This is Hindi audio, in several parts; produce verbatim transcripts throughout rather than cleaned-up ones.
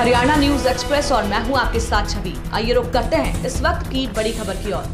हरियाणा न्यूज एक्सप्रेस और मैं हूं आपके साथ छवि। आइए रुक करते हैं इस वक्त की बड़ी खबर की ओर।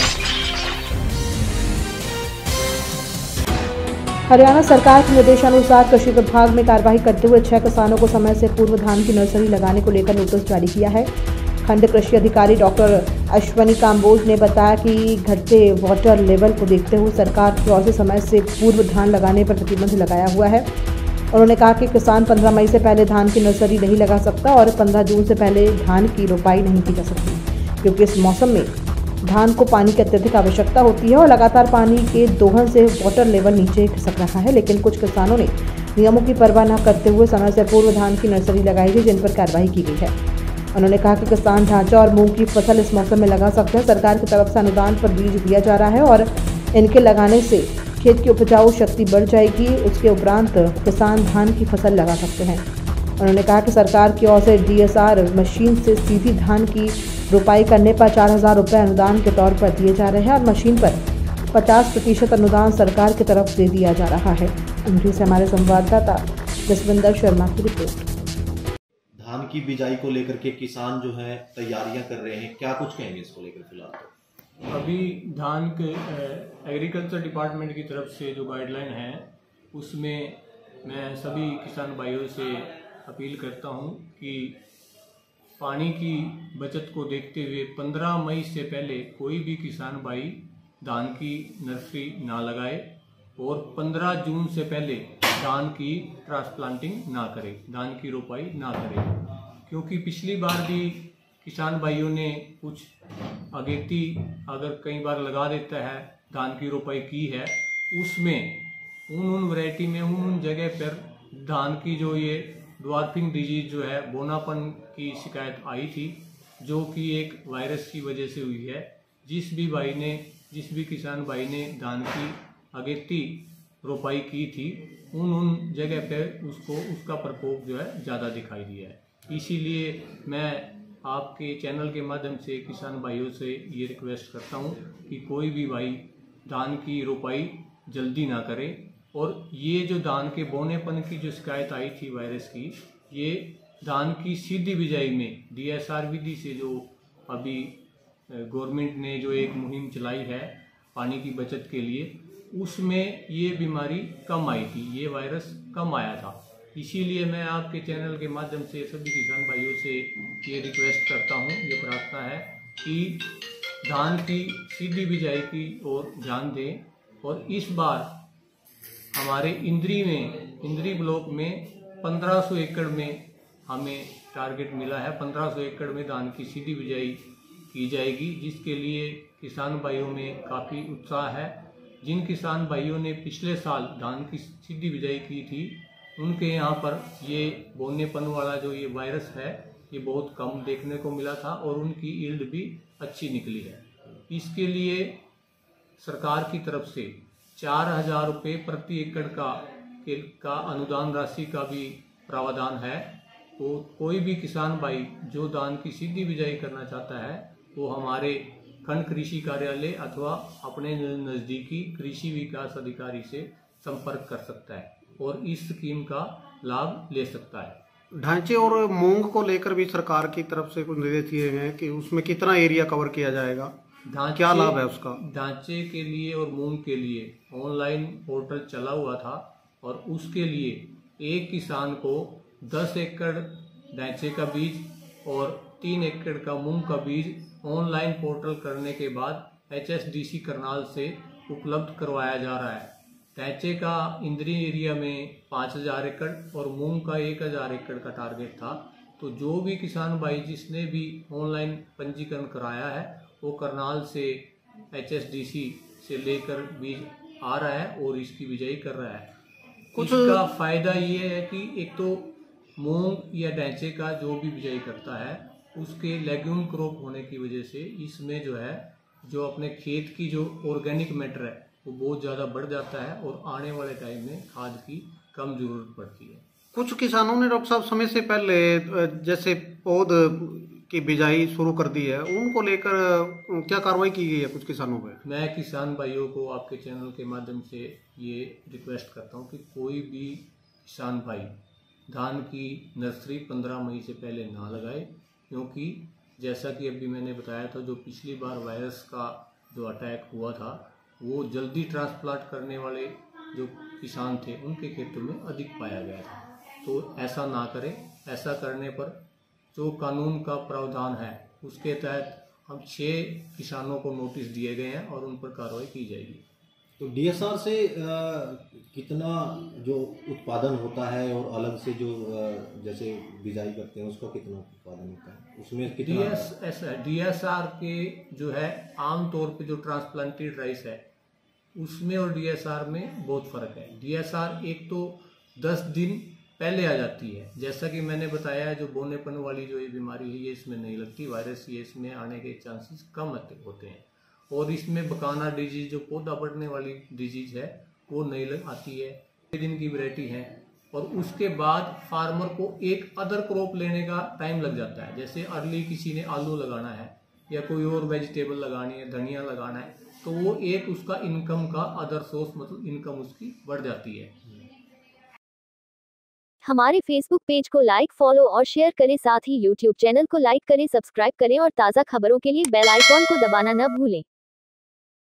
हरियाणा सरकार के निर्देशानुसार कृषि विभाग में कार्रवाई करते हुए छह किसानों को समय से पूर्व धान की नर्सरी लगाने को लेकर नोटिस जारी किया है। खंड कृषि अधिकारी डॉक्टर अश्वनी काम्बोज ने बताया कि घटते वाटर लेवल को देखते हुए सरकार की ओर से समय से पूर्व धान लगाने पर प्रतिबंध लगाया हुआ है। उन्होंने कहा कि किसान पंद्रह मई से पहले धान की नर्सरी नहीं लगा सकता और पंद्रह जून से पहले धान की रोपाई नहीं की जा सकती, क्योंकि इस मौसम में धान को पानी की अत्यधिक आवश्यकता होती है और लगातार पानी के दोहन से वाटर लेवल नीचे खिसक रहा है। लेकिन कुछ किसानों ने नियमों की परवाह न करते हुए समय से पूर्व धान की नर्सरी लगाई थी, जिन पर कार्रवाई की गई है। उन्होंने कहा कि किसान ढांचा और मूंग की फसल इस मौसम में लगा सकते हैं। सरकार की तरफ से अनुदान पर बीज दिया जा रहा है और इनके लगाने से खेत की उपजाऊ शक्ति बढ़ जाएगी। उसके उपरांत किसान धान की फसल लगा सकते हैं। उन्होंने कहा कि सरकार की ओर से डीएसआर मशीन से सीधी धान की रोपाई करने पर चार हजार रुपये अनुदान के तौर पर दिए जा रहे हैं और मशीन पर पचास प्रतिशत अनुदान सरकार की तरफ से दिया जा रहा है। उनकी से हमारे संवाददाता जसविंदर शर्मा की रिपोर्ट। धान की बिजाई को लेकर के किसान जो है तैयारियां कर रहे हैं, क्या कुछ कहेंगे इसको लेकर? फिलहाल अभी धान के एग्रीकल्चर डिपार्टमेंट की तरफ से जो गाइडलाइन है उसमें मैं सभी किसान भाइयों से अपील करता हूं कि पानी की बचत को देखते हुए पंद्रह मई से पहले कोई भी किसान भाई धान की नर्सरी ना लगाए और पंद्रह जून से पहले धान की ट्रांसप्लांटिंग ना करे, धान की रोपाई ना करे। क्योंकि पिछली बार भी किसान भाइयों ने कुछ अगेती अगर कई बार लगा देता है, धान की रोपाई की है, उसमें उन उन वैरायटी में उन उन जगह पर धान की जो ये ड्वार्फिंग डिजीज जो है बोनापन की शिकायत आई थी, जो कि एक वायरस की वजह से हुई है। जिस भी भाई ने जिस भी किसान भाई ने धान की अगेती रोपाई की थी, उन उन जगह पर उसको उसका प्रकोप जो है ज़्यादा दिखाई दिया है। इसीलिए मैं आपके चैनल के माध्यम से किसान भाइयों से ये रिक्वेस्ट करता हूँ कि कोई भी भाई धान की रोपाई जल्दी ना करे। और ये जो धान के बोनेपन की जो शिकायत आई थी वायरस की, ये धान की सीधी बिजाई में डीएसआर विधि से जो अभी गवर्नमेंट ने जो एक मुहिम चलाई है पानी की बचत के लिए, उसमें ये बीमारी कम आई थी, ये वायरस कम आया था। इसीलिए मैं आपके चैनल के माध्यम से सभी किसान भाइयों से ये रिक्वेस्ट करता हूँ, ये प्रार्थना है कि धान की सीधी बिजाई की ओर ध्यान दें। और इस बार हमारे इंद्री में इंद्री ब्लॉक में पंद्रह सौ एकड़ में हमें टारगेट मिला है। पंद्रह सौ एकड़ में धान की सीधी बिजाई की जाएगी, जिसके लिए किसान भाइयों में काफ़ी उत्साह है। जिन किसान भाइयों ने पिछले साल धान की सीधी बिजाई की थी, उनके यहाँ पर ये बोनेपन वाला जो ये वायरस है ये बहुत कम देखने को मिला था और उनकी यील्ड भी अच्छी निकली है। इसके लिए सरकार की तरफ से चार हजार रुपये प्रति एकड़ का के का अनुदान राशि का भी प्रावधान है। तो कोई भी किसान भाई जो धान की सीधी बिजाई करना चाहता है वो हमारे खंड कृषि कार्यालय अथवा अपने नज़दीकी कृषि विकास अधिकारी से संपर्क कर सकता है और इस स्कीम का लाभ ले सकता है। ढांचे और मूंग को लेकर भी सरकार की तरफ से कुछ निर्देश दिए हैं कि उसमें कितना एरिया कवर किया जाएगा, क्या लाभ है उसका? ढांचे के लिए और मूंग के लिए ऑनलाइन पोर्टल चला हुआ था और उसके लिए एक किसान को दस एकड़ ढांचे का बीज और तीन एकड़ का मूंग का बीज ऑनलाइन पोर्टल करने के बाद एचएसडीसी करनाल से उपलब्ध करवाया जा रहा है। ढांचे का इंद्री एरिया में पाँच हजार एकड़ और मूंग का एक हजार एकड़ का टारगेट था। तो जो भी किसान भाई जिसने भी ऑनलाइन पंजीकरण कराया है वो करनाल से एचएसडीसी से लेकर बीज आ रहा है और इसकी बिजाई कर रहा है। कुछ का फायदा ये है कि एक तो मूंग या ढांचे का जो भी बिजाई करता है उसके लेग्यूम क्रॉप होने की वजह से इसमें जो है जो अपने खेत की जो ऑर्गेनिक मैटर है वो बहुत ज़्यादा बढ़ जाता है और आने वाले टाइम में खाद की कम जरूरत पड़ती है। कुछ किसानों ने डॉक्टर साहब समय से पहले जैसे पौध की बिजाई शुरू कर दी है, उनको लेकर क्या कार्रवाई की गई है कुछ किसानों पर? मैं किसान भाइयों को आपके चैनल के माध्यम से ये रिक्वेस्ट करता हूँ कि कोई भी किसान भाई धान की नर्सरी पंद्रह मई से पहले ना लगाए, क्योंकि जैसा कि अभी मैंने बताया था, जो पिछली बार वायरस का जो अटैक हुआ था वो जल्दी ट्रांसप्लांट करने वाले जो किसान थे उनके खेतों में अधिक पाया गया था। तो ऐसा ना करें। ऐसा करने पर जो कानून का प्रावधान है उसके तहत हम छः किसानों को नोटिस दिए गए हैं और उन पर कार्रवाई की जाएगी। तो डीएसआर से आ, कितना जो उत्पादन होता है और अलग से जो आ, जैसे बिजाई करते हैं उसका कितना उत्पादन होता है, उसमें कितना? डीएस डीएसआर के जो है आमतौर पे जो ट्रांसप्लांटेड राइस है उसमें और डीएसआर में बहुत फ़र्क है। डीएसआर एक तो दस दिन पहले आ जाती है, जैसा कि मैंने बताया, जो बोनेपन वाली जो ये बीमारी है ये इसमें नहीं लगती, वायरस ये इसमें आने के चांसेस कम होते हैं। और इसमें बकाना डिजीज जो पौधा बढ़ने वाली डिजीज है वो नहीं लग आती है। छः दिन की वैरायटी है और उसके बाद फार्मर को एक अदर क्रॉप लेने का टाइम लग जाता है। जैसे अर्ली किसी ने आलू लगाना है या कोई और वेजिटेबल लगानी है, धनिया लगाना है, तो वो एक उसका इनकम का अदर सोर्स मतलब इनकम उसकी बढ़ जाती है। हमारे फेसबुक पेज को लाइक, फॉलो और शेयर करें, साथ ही यूट्यूब चैनल को लाइक करें, सब्सक्राइब करें और ताज़ा खबरों के लिए बेल आइकॉन को दबाना न भूलें।